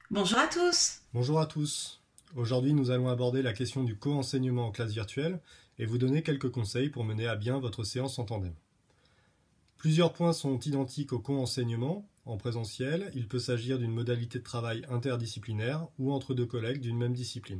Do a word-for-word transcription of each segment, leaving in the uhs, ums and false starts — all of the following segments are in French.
Bonjour à tous. Bonjour à tous. Aujourd'hui, nous allons aborder la question du co-enseignement en classe virtuelle et vous donner quelques conseils pour mener à bien votre séance en tandem. Plusieurs points sont identiques au co-enseignement. En présentiel, il peut s'agir d'une modalité de travail interdisciplinaire ou entre deux collègues d'une même discipline.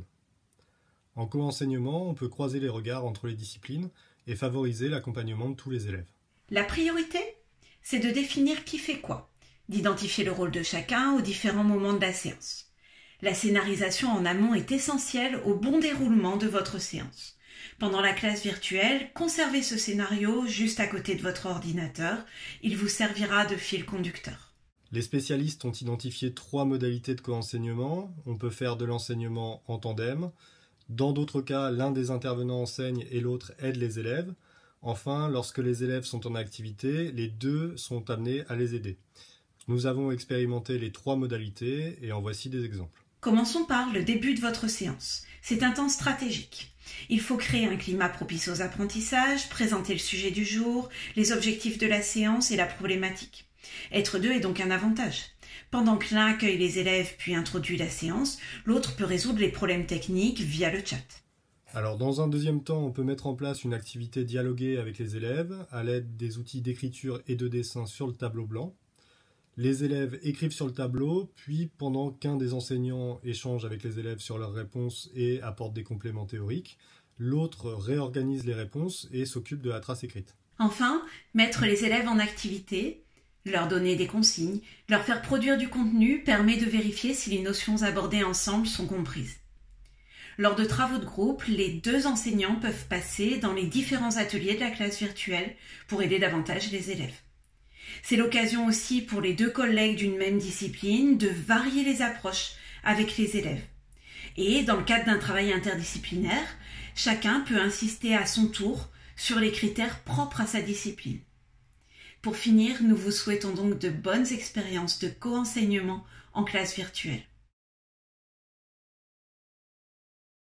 En co-enseignement, on peut croiser les regards entre les disciplines et favoriser l'accompagnement de tous les élèves. La priorité, c'est de définir qui fait quoi, d'identifier le rôle de chacun aux différents moments de la séance. La scénarisation en amont est essentielle au bon déroulement de votre séance. Pendant la classe virtuelle, conservez ce scénario juste à côté de votre ordinateur. Il vous servira de fil conducteur. Les spécialistes ont identifié trois modalités de co-enseignement. On peut faire de l'enseignement en tandem. Dans d'autres cas, l'un des intervenants enseigne et l'autre aide les élèves. Enfin, lorsque les élèves sont en activité, les deux sont amenés à les aider. Nous avons expérimenté les trois modalités et en voici des exemples. Commençons par le début de votre séance. C'est un temps stratégique. Il faut créer un climat propice aux apprentissages, présenter le sujet du jour, les objectifs de la séance et la problématique. Être deux est donc un avantage. Pendant que l'un accueille les élèves puis introduit la séance, l'autre peut résoudre les problèmes techniques via le chat. Alors, dans un deuxième temps, on peut mettre en place une activité dialoguée avec les élèves à l'aide des outils d'écriture et de dessin sur le tableau blanc. Les élèves écrivent sur le tableau, puis pendant qu'un des enseignants échange avec les élèves sur leurs réponses et apporte des compléments théoriques, l'autre réorganise les réponses et s'occupe de la trace écrite. Enfin, mettre les élèves en activité, leur donner des consignes, leur faire produire du contenu permet de vérifier si les notions abordées ensemble sont comprises. Lors de travaux de groupe, les deux enseignants peuvent passer dans les différents ateliers de la classe virtuelle pour aider davantage les élèves. C'est l'occasion aussi pour les deux collègues d'une même discipline de varier les approches avec les élèves. Et dans le cadre d'un travail interdisciplinaire, chacun peut insister à son tour sur les critères propres à sa discipline. Pour finir, nous vous souhaitons donc de bonnes expériences de co-enseignement en classe virtuelle.